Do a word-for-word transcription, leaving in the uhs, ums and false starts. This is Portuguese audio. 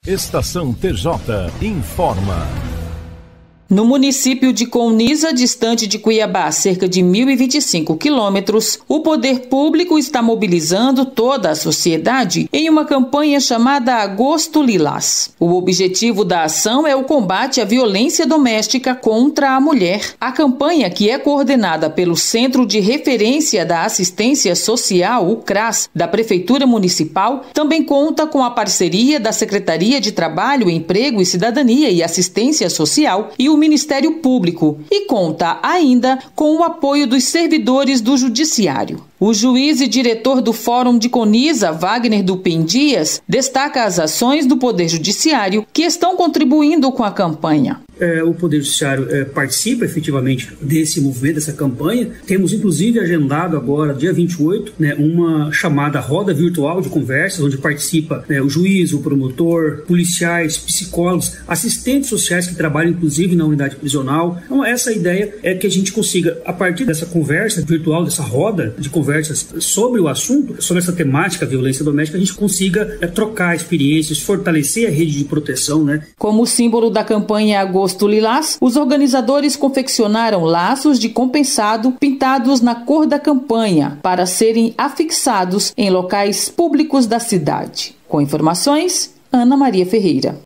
Estação T J informa. No município de Coniza, distante de Cuiabá, cerca de mil e vinte e cinco quilômetros, o poder público está mobilizando toda a sociedade em uma campanha chamada Agosto Lilás. O objetivo da ação é o combate à violência doméstica contra a mulher. A campanha, que é coordenada pelo Centro de Referência da Assistência Social, o CRAS, da Prefeitura Municipal, também conta com a parceria da Secretaria de Trabalho, Emprego e Cidadania e Assistência Social e o Ministério Público e conta ainda com o apoio dos servidores do Judiciário. O juiz e diretor do Fórum de Coniza, Wagner Dupin Dias, destaca as ações do Poder Judiciário que estão contribuindo com a campanha. É, o Poder Judiciário é, participa efetivamente desse movimento, dessa campanha. Temos inclusive agendado agora, dia vinte e oito, né, uma chamada roda virtual de conversas, onde participa né, o juiz, o promotor, policiais, psicólogos, assistentes sociais que trabalham inclusive na unidade prisional. Então essa ideia é que a gente consiga, a partir dessa conversa virtual, dessa roda de conversas sobre o assunto, sobre essa temática, violência doméstica, a gente consiga é, trocar experiências, fortalecer a rede de proteção, né? Como símbolo da campanha Agosto Lilás, os organizadores confeccionaram laços de compensado pintados na cor da campanha para serem afixados em locais públicos da cidade. Com informações, Ana Maria Ferreira.